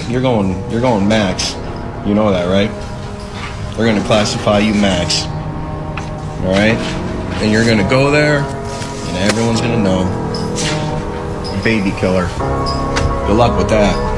you're going max. You know that, right? They're gonna classify you max. All right, and you're gonna go there, and everyone's gonna know. Baby killer. Good luck with that.